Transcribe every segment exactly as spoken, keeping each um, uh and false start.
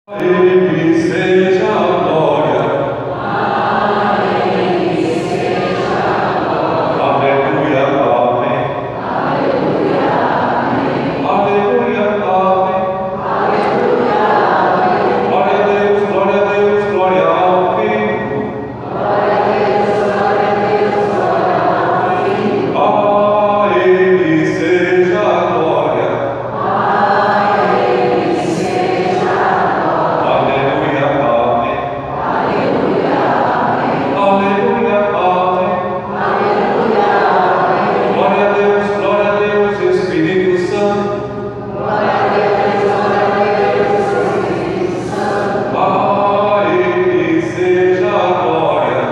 Ele seja a glória. Aleluia, amém. Aleluia, amém. Glória a Deus, glória a Deus, glória ao Filho. A Ele seja a glória. Aleluia, amém. Aleluia, amém. Glória a Deus, glória a Deus, Espírito Santo. A Ele seja a glória.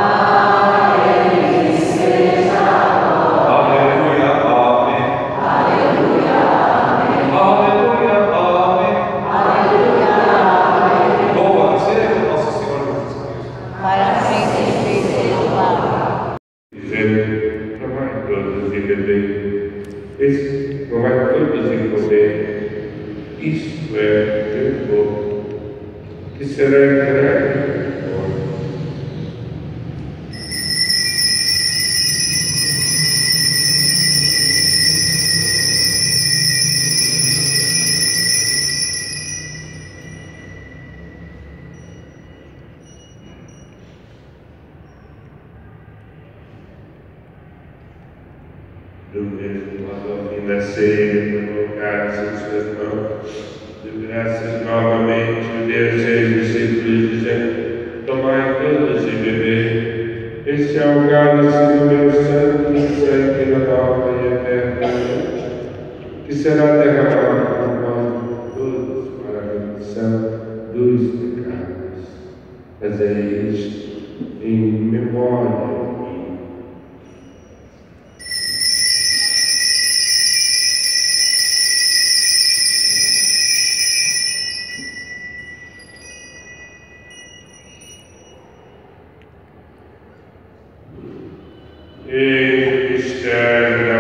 Aleluia, amém. Aleluia, amém. Louvado seja nosso Senhor Jesus Cristo. Para sempre seja louvado. Dizendo, tomai todos e bebei, esse tomai todos e comei, isto é meu corpo, que será entregue por vós. Do mesmo modo, ao fim da ceia, colocados em suas mãos, de graças novamente, o Deus e os discípulos, dizendo, tomai todos e bebei, este é o cálice do meu sangue, sangue da nova e eterna aliança, que será derramado por nós todos para a remissão dos pecados. Fazei isto em memória de mim. Eis o mistério